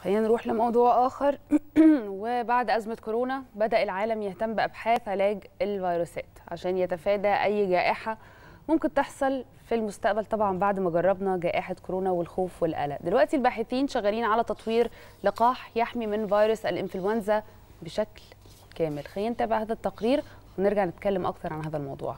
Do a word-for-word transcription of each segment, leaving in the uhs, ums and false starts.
خلينا نروح لموضوع آخر. وبعد أزمة كورونا بدأ العالم يهتم بأبحاث علاج الفيروسات عشان يتفادى أي جائحة ممكن تحصل في المستقبل، طبعا بعد ما جربنا جائحة كورونا والخوف والقلق. دلوقتي الباحثين شغالين على تطوير لقاح يحمي من فيروس الإنفلونزا بشكل كامل. خلينا نتابع هذا التقرير ونرجع نتكلم أكتر عن هذا الموضوع.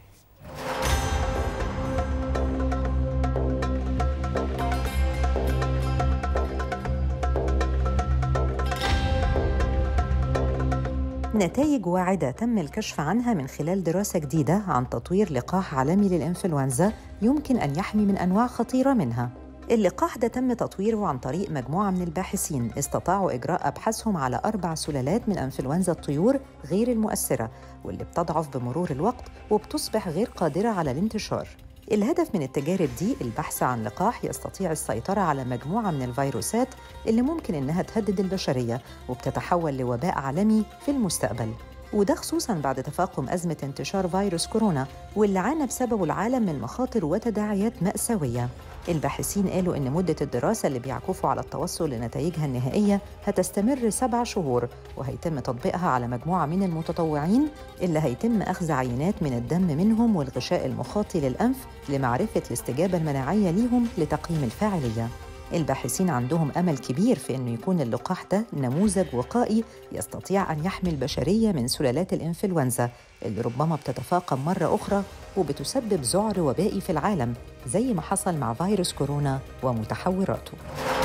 نتائج واعدة تم الكشف عنها من خلال دراسة جديدة عن تطوير لقاح عالمي للإنفلونزا يمكن أن يحمي من أنواع خطيرة منها. اللقاح ده تم تطويره عن طريق مجموعة من الباحثين استطاعوا إجراء أبحاثهم على أربع سلالات من أنفلونزا الطيور غير المؤثرة واللي بتضعف بمرور الوقت وبتصبح غير قادرة على الانتشار. الهدف من التجارب دي البحث عن لقاح يستطيع السيطرة على مجموعة من الفيروسات اللي ممكن إنها تهدد البشرية وبتتحول لوباء عالمي في المستقبل، وده خصوصاً بعد تفاقم أزمة انتشار فيروس كورونا واللي عانى بسببه العالم من مخاطر وتداعيات مأساوية. الباحثين قالوا إن مدة الدراسة اللي بيعكفوا على التوصل لنتائجها النهائية هتستمر سبع شهور وهيتم تطبيقها على مجموعة من المتطوعين اللي هيتم أخذ عينات من الدم منهم والغشاء المخاطي للأنف لمعرفة الاستجابة المناعية ليهم لتقييم الفاعلية. الباحثين عندهم أمل كبير في أنه يكون اللقاح ده نموذج وقائي يستطيع أن يحمي البشرية من سلالات الإنفلونزا اللي ربما بتتفاقم مرة أخرى وبتسبب ذعر وبائي في العالم زي ما حصل مع فيروس كورونا ومتحوراته.